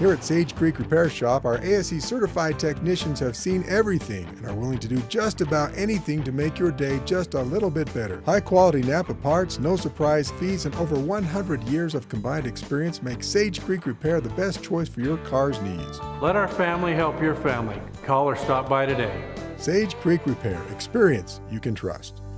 Here at Sage Creek Repair Shop, our ASE certified technicians have seen everything and are willing to do just about anything to make your day just a little bit better. High quality Napa parts, no surprise fees, and over 100 years of combined experience make Sage Creek Repair the best choice for your car's needs. Let our family help your family. Call or stop by today. Sage Creek Repair. Experience you can trust.